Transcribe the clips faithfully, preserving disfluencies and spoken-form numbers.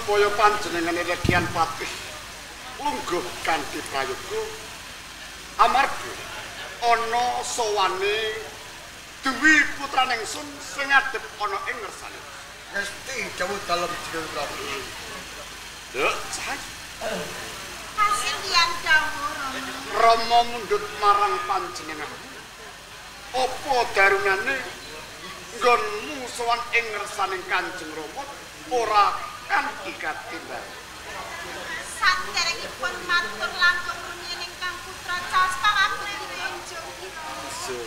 supaya panjenengane Regian Patih lungguh kanthi prayoga amarga ana sowane duwi putraning sun sing adhep ana ing ngersane. Mesti dawuh dalem Jinun Prabu. Lho, cah. Kasih tiyang dawuh Rama mundhut marang panjenengan. Apa darunane nggonmu sowan ing ngersaning Kanjeng Rama ora kanthi katindak. Saderengipun matur langkung rumiyin ingkang putra caos pangabdi kunjung kita.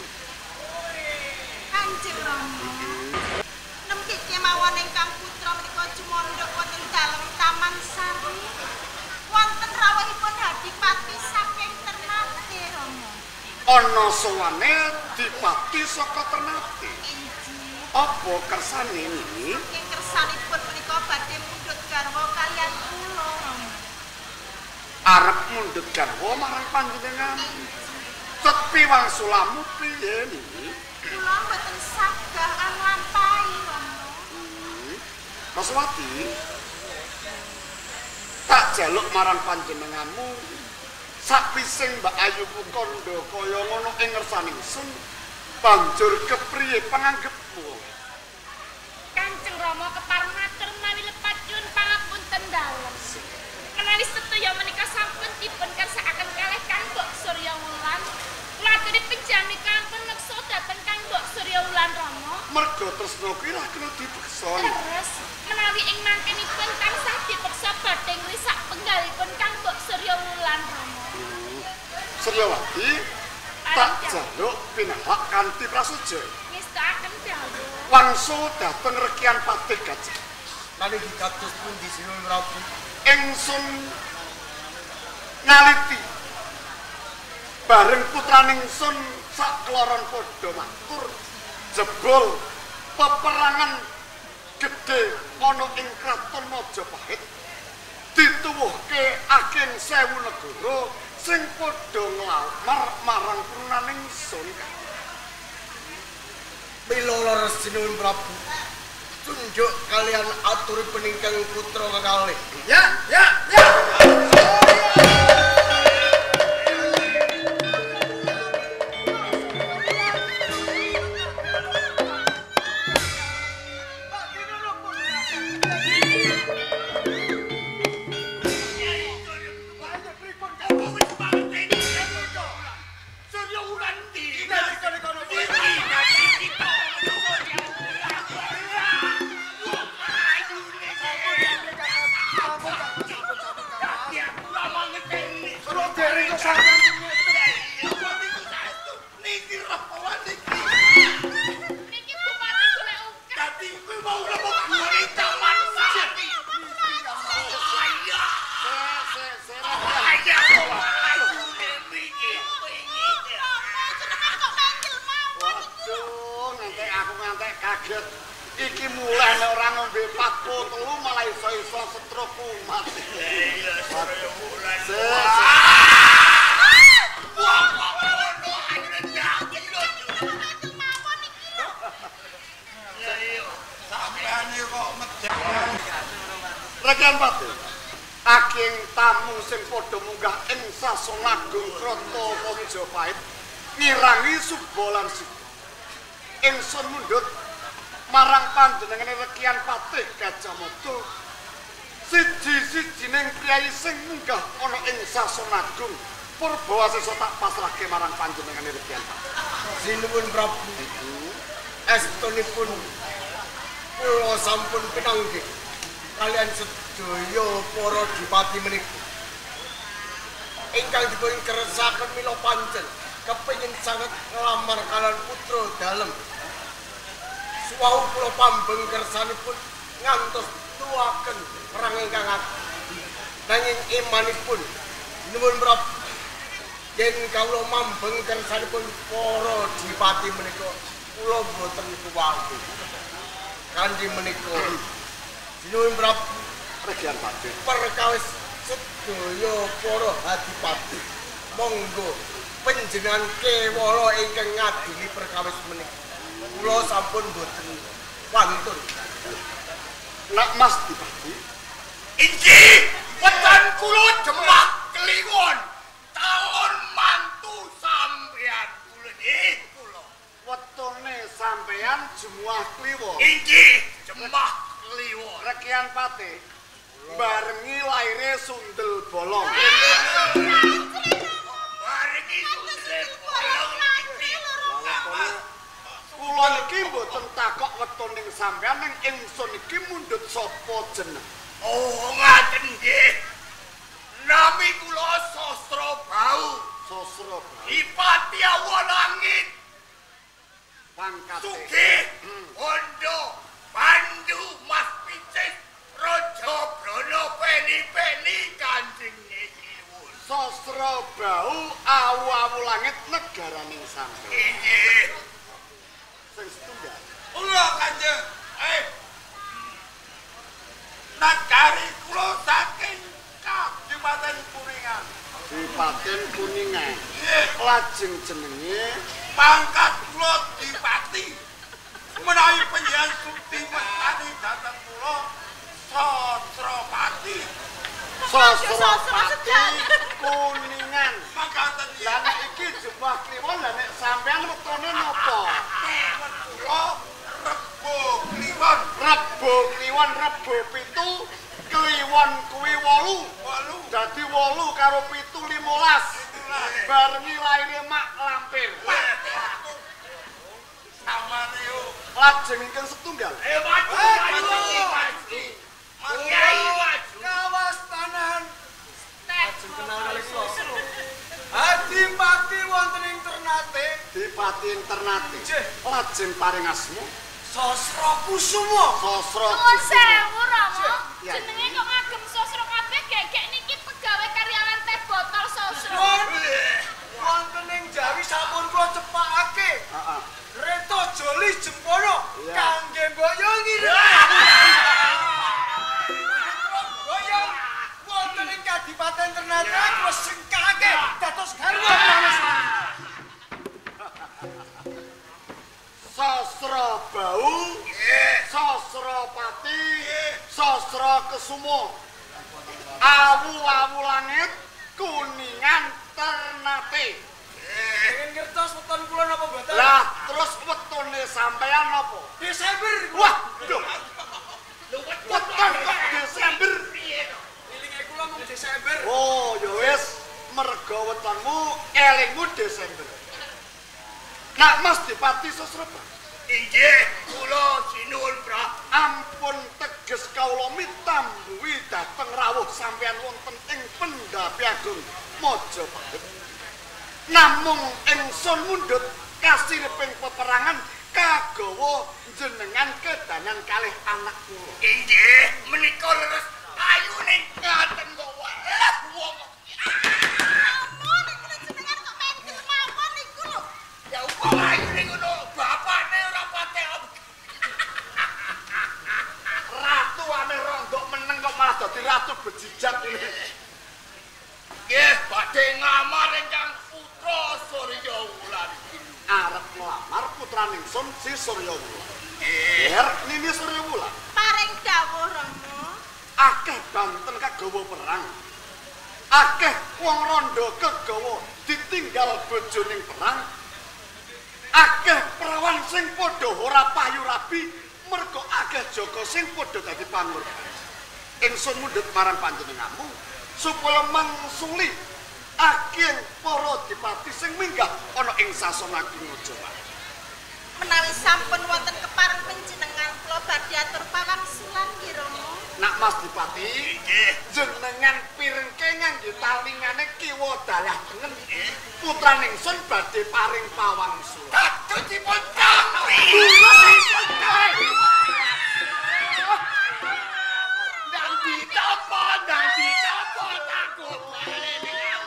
Kanjeng Rama. Nembe kemawon ingkang putra menika jumandhak wonten dalem Taman Sari. Wonten rawuhipun Hadipati saking Ternate Rama. Ana sowane dipati saka Ternate. Apa kersane niki? Ing kersanipun menika badhe mundhut garwa kaliyan kula Rama. Arep mundhut garwa marang panjenengan. Tepi wangsulamu piye niki? Kula mboten sagah anglampahi Rama. Maswati tak jaluk marang panjenenganmu sakwise Mbak Ayu Kondo kaya ngono ing ngersaning sun banjur kepriye panganggepmu? Kanjeng Rama kepareng matur menawi lepatipun pangapunten dalem. Menawi sedaya menika sampun dipun kersakaken kalih Kang Mbok Surya Wulan, kula aturi penjami kampun meksa dhateng Kang Mbok Surya Wulan Rama. Merga tresna kuwi ra kena dipeksa. Terus menawi ing mangkenipun tansah dipeksa badhe ngrisak penggalipun Kang Mbok Surya Wulan Rama. Suryawati tak jaluk pinahak kanthi prasaja. Ngestakaken dawuh. Wangsul dhateng Rekian Patih Gajah. Nalih kados pundi Jinun Prabu? Ingsun naliti bareng putraning sun sakloron padha matur jebul peperangan gedhe ana ing Kraton Majapahit dituwuhke aking sewu negara sing padha nglamar marang purunaning sun. Mila leres Jinun Prabu. Tunjuk kalian aturipun ingkang putra kekalih. Ya, ya, ya. Iki mulai nek ora ngombe patku telu malah iso-iso stroke kumat. Iya, mulai. Wah, ngono akhire dadi lho. Ya iya, sampeane kok medhek. Rekan Patih, aking tamu sing padha munggah ing Sasonagung Krata Majapahit ngirangi Subolan Sida. Ingsun mundhut marang panjenengane Rekian Patih Gajah Mada siji-sijining priyayi sing munggah ana ing Sasonagung Purbawasesa tak pasrahke marang panjenengane Rekian Patih. Sinuwun Prabu. Estunipun kula sampun pinanggih kalian sedaya para dipati menika. Ingkang dipun keresaken mila pancen kepengin sanget nglamar kalian putra dalem. Suwau kula pambeng kersanipun ngantos tuaken perang ingkang ageng. Nanging imanipun nuwun Prabu yen kawula mambeng kersanipun para dipati menika kula boten kuwangge. Kanthi menika nuwun Prabu Rekian Patih perkawis sedaya para adipati monggo panjenengan kewala ingkang ngadili perkawis menika. Kula sampun boten wantun. Nek Mas Dipati kula Demak Kliwon. Calon mantu sampean kula nggih kula. Wetone sampean Jemuah Kliwon. Inggih, Demak Kliwon. Rekian Pati barengi laire Sundel Bolong. Barengi Sundel Bolong. Kula niki mboten takok wetoning sampean ning ingsun iki mundhut sapa jeneng. Oh, ngaten nggih. Nami kula Sastra Bau. Sastra Ipati Awa Langit. pangkate. Sugih, Bondo, Pandu, Mas Picis, Raja Brana peni-peni Kanjeng Kliwon. Sastra Bau awu-awu langit negaraning sampean. Inggih. Sing setunggal. Kula Kanjeng, eh nagari kula saking Kabupaten Kuningan. Dipaten Kuningan. Lajeng jenenge Pangkat kula Dipati. Menawi panjenengan sukti mestani dhateng kula Sastrapati. Sastrapati Kuningan. Makaten Lah nek iki Jemuah Kliwon lah nek sampean wetone napa? kula Rebo Kliwon. Rebo Kliwon Rebo pitu Kliwon kuwi wolu. Wolu. Dadi wolu karo pitu limolas. Barengi laire Mak Lampir. Samane yo. Lajeng ingkang setunggal. Ayo maju maju maju. Kiai maju. Kawas tanan. Ajeng Kenal kali kula. Adipati wonten ing Ternate. Dipati Ternate. Lajeng paring asma Sastra Kusuma. Sastra Nuwun sewu Rama. Ya. Jenenge kok ngagem sastra kabeh gegek niki pegawai karyawan teh botol sastra. Wonten ing Jawi sampun kula cepakake. Heeh. Reto Joli Jempono Iya. kangge mboyongi. Boyong wonten ing Kadipaten Ternate kula singkake dados garwa. Sastra Bau, Sastrapati, Sastra Kesuma. Awu-awu langit Kuningan Ternate. Pengen ngertos weton kula napa mboten? Lah terus wetone sampean napa? Desember. Wah, lho. Weton kok Desember. Ilinge kula mung Desember. Oh, ya wis, merga wetonmu elingmu Desember. Nak Mas Dipati Sasrapa. Inggih, kula sinuwun Pra. Ampun teges kawula mitambuhi dhateng rawuh sampeyan wonten ing Pendhapi Agung Majapahit. Namung ingsun mundhut kasiriping peperangan kagawa jenengan kedanan kalih anak kula. Inggih, menika leres ayune ngaten kok wae. Wong Ampun, iku lho jenengan kok main kemawon iku lho. ya upo ayune ngono, bapakne ora patek. Ratu ame rondok meneng kok malah dadi ratu bejijat ini. Nggih, badhe ngamar ingkang putra Surya Wulan. Arep nglamar putraning Sun si Surya Wulan. Nggih. Yer nini Surya Wulan. Paring dawuh Rama. Akeh banten kagawa perang. Akeh wong rondo kegawa ditinggal bojoning perang. Akeh perawan sing padha ora payu rabi merga akeh jaga sing padha dadi pangorban. Ingsun mundhut marang panjenenganmu supaya mangsuli akeh para dipati sing minggah ana ing sasana Agung Majapahit. Menawi sampun wonten kepareng panjenengan kula badhe atur pawangsulan nggih Rama. Nak Mas Dipati, Nggih. jenengan pirengke ngangge talingane kiwa dalah tengen. Putraning Sun badhe paring pawangsulan. Datosipun Cakri. Nang ditapa, nang ditapa takut balik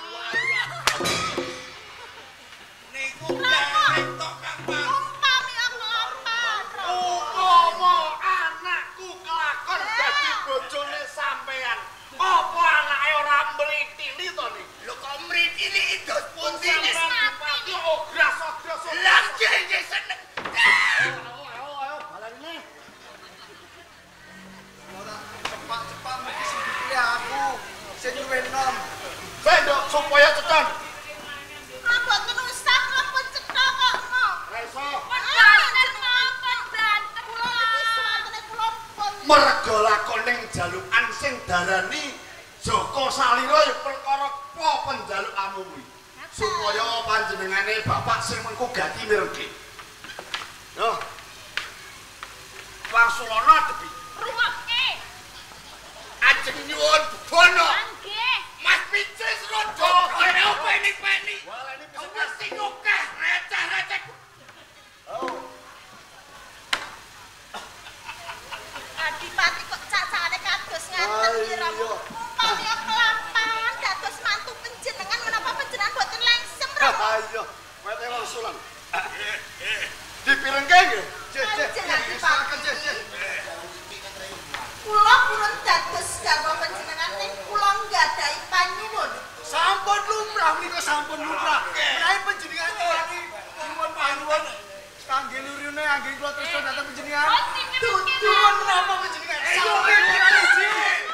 niku dereng to Kang Mas. Umpami aku lampar. Umpama anakku kelakon dadi bojone sampean, apa anake ora mritili to niki? Lho kok mritili dos pundi Sampeyan Dipati ogras-ogras. lah nggih seneng. Ayo ayo balane. Ora cepak-cepak mesti sing dipilih aku. sing luwih enom. Saya nduk supaya ceton. Lah mboten usah kok pun cetha kok no. Reso. Banten napa banten Kula iki suwantene kula pun. Merga lakoning jalukan sing darani Joko Salira ya perkara apa penjalukmu kuwi. Supaya panjenengane bapak sing mengko gati mirengke. Yo. Wangsulana tebi. ruwokke. Ajeng nyuwun bono. Nggih. Mas Picis rodo kene openi-peni. Walane wis sing akeh receh-receh. Oh. Adipati kok cacane kados ngaten kira. Umpami kelampahan dados mantu panjenengan menapa panjenengan boten lengsem ra? Ayo, wete wangsulan. Dipirengke nggih? Kula purun dados garwa panjenengan ning kula nggadahi panyuwun. Sampun lumrah menika sampun lumrah. Menawi panjenengan wani nyuwun panyuwun kangge lurune anggen kula tresna dhateng panjenengan. Dudu menapa panjenengan? Sampun iki.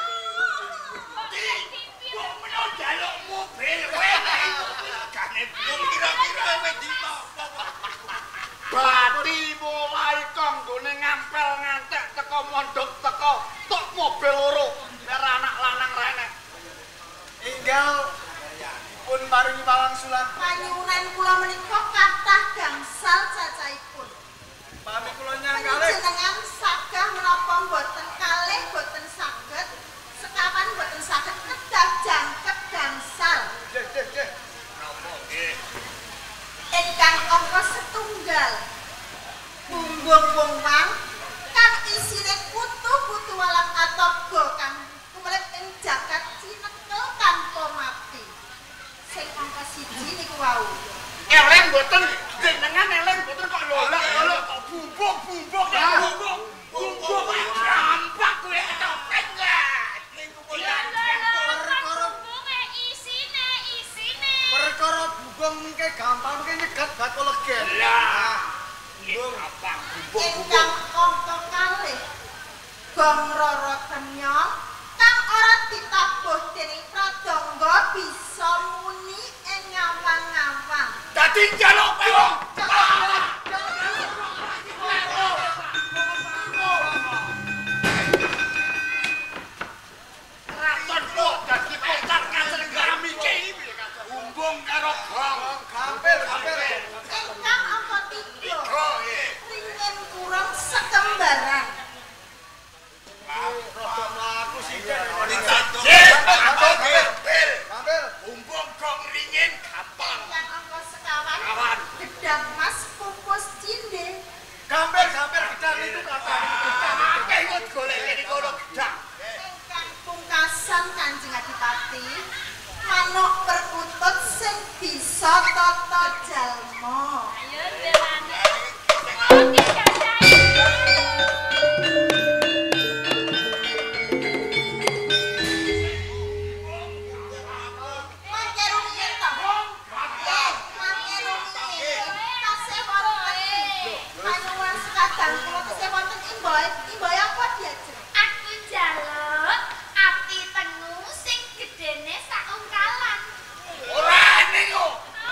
Kok menawa jaluk mobil wae. Gane kira-kira wis ditopo. Bati mulai kanggone ngampel ngantek teko mondok teko tok mobil loro. Nek anak lanang rene. Enggal pun paringi pawangsulan. Panyuwunan kula menika kathah gangsal cacahipun. Pami kula nyang kalih. Panjenengan sagah menapa mboten kalih boten saged sekawan boten saged kedah jangkep gangsal. Nggih, nggih, nggih. Napa nggih? Ingkang angka setunggal. Bumbung wong-wang kang isine putu-putu walang atoga kang tumrap ing jagat cinekel tanpa mati. Sing angka siji niku wau. Eleng mboten jenengan eleng mboten kok lolak-lolak kok bumbung-bumbung bumbung. Bumbung gampang kowe ketopeng lah. Ning Perkara Bunge isine isine. perkara bubung mengke gampang mengke nyegat batu legen. Lah. Gampang bumbung. Ingkang angka kalih. Gong Roro Kenyong kang ora ditabuh dening pradangga bisa muni ing ngawang-ngawang. Dadi njaluk pelong. Raton kok dadi pocar kasenggara iki. Bumbung karo gong. Gampil, gampil. Ingkang angka tiga. Oh, nggih. Ringin kurang sekembaran. Rodok mlaku sithik. Nggih, gampil. Gampil. Bumbung gong ringin gampang. Ingkang angka sekawan. Kawan. Gedang mas pupus cinde. Gampil, gampil gedang itu kathah. Akeh kok goleke di kono gedang. Ingkang pungkasan Kanjeng Adipati. Manuk perkutut sing bisa tata jalma. Ayo delane. Oke cacai. Mangke rumiyin to. Eh, mangke rumiyin. Tasih wonten. Panyuwun sekadang kula tasih wonten imboy. Imboy apa diajeng? Aku jaluk ati tengu sing gedene saungkalan. Ora niku.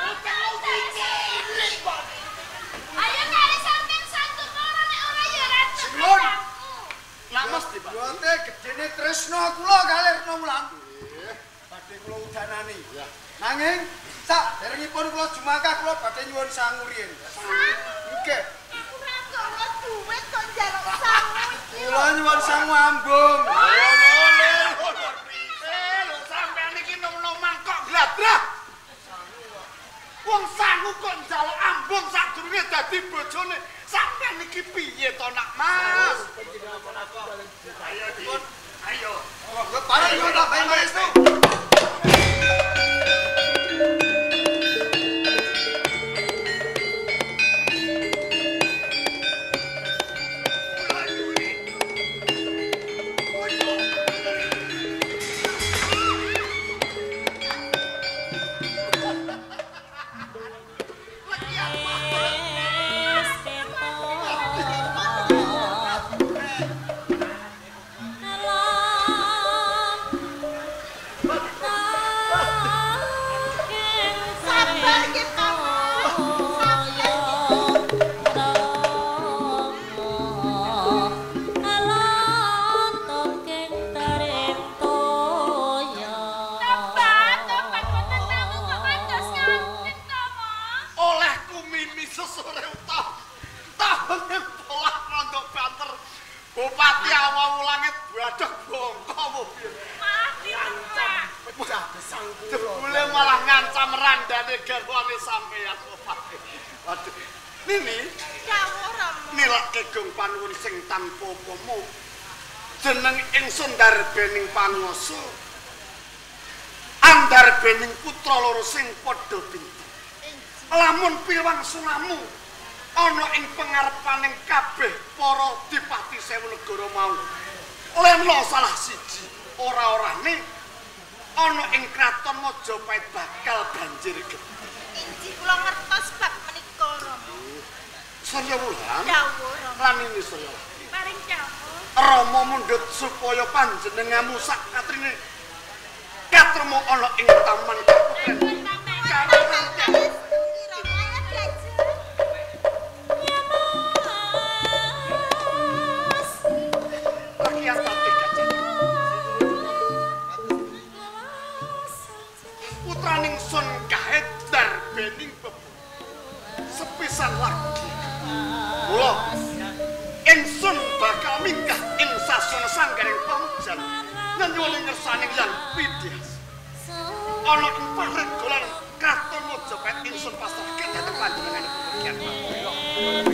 Ayo kali sampean satu orang nek ora ya ra Sinuwun. Lah mesti, Pak. Yote gedene tresna kula kalih Rena Wulan. Badhe kula udanani. Nanging sak derengipun kula jumakah kula badhe nyuwun sangu riyin. Nggih. Aku ra gawa duit kok njaluk sangu iki. Kula nyuwun sangu ambung. Eh, lho sampean iki nom-nom mangkok gladrah. Wong sangu kok njaluk ambung sadurunge dadi bojone. Sampean iki piye to, Nak Mas? Ayo, Dik. Ayo. Pareng nyuwun tak bae marestu. malah ngancam randane garwane sampeyan. Waduh. Nini. Dawuh Rama. Nilake gong panuwun sing tanpa upama. Jeneng ingsun darbening panguwasa. Andarbening putra loro sing padha pinter. Lamun piwang sunamu ana ing pangarepaning kabeh para dipati sewu negara mau. Lemno salah siji ora-orane ana ing kraton Majapahit bakal banjir gedhe. Inji kula ngertos bab menika Rama. Saya wulan. Dawuh Rama. Lan ini saya. Paring dawuh. Rama mundhut supaya panjenenganmu sak katrine katremo ana ing taman kaputren. Rakyat batik kaca. Putraning Sun Kahet darbening bebu. Sepisan lagi. Mula ingsun bakal mingkah ing sasana sanggaring pamujan nyanyuwun ngersaning Yang Widyas. Ana ing paregolan kraton Majapahit ingsun pasrahaken dhateng panjenenganipun.